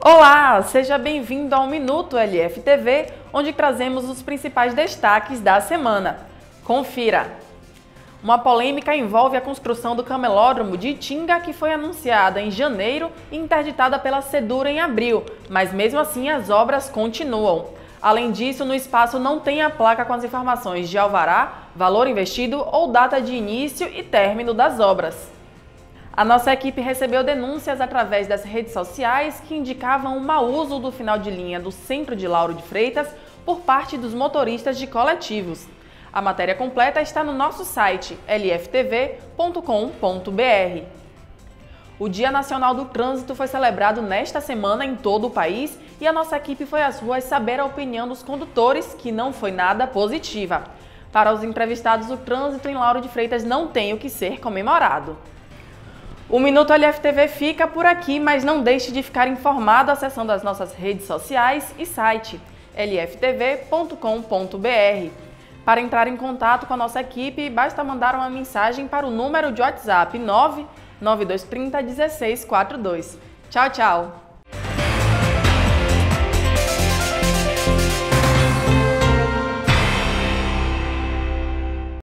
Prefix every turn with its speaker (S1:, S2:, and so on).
S1: Olá, seja bem-vindo ao Minuto LFTV, onde trazemos os principais destaques da semana. Confira! Uma polêmica envolve a construção do camelódromo de Itinga, que foi anunciada em janeiro e interditada pela Sedura em abril, mas mesmo assim as obras continuam. Além disso, no espaço não tem a placa com as informações de alvará, valor investido ou data de início e término das obras. A nossa equipe recebeu denúncias através das redes sociais que indicavam o mau uso do final de linha do centro de Lauro de Freitas por parte dos motoristas de coletivos. A matéria completa está no nosso site lftv.com.br. O Dia Nacional do Trânsito foi celebrado nesta semana em todo o país e a nossa equipe foi às ruas saber a opinião dos condutores, que não foi nada positiva. Para os entrevistados, o trânsito em Lauro de Freitas não tem o que ser comemorado. O Minuto LFTV fica por aqui, mas não deixe de ficar informado acessando as nossas redes sociais e site lftv.com.br. Para entrar em contato com a nossa equipe, basta mandar uma mensagem para o número de WhatsApp 99230 1642. Tchau, tchau!